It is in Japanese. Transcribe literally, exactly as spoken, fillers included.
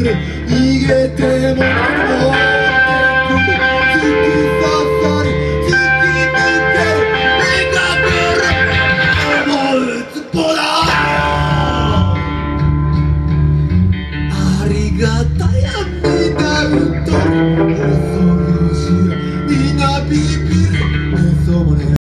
逃げても突き刺さり突き抜ける描ける思うつぼだ。ありがたや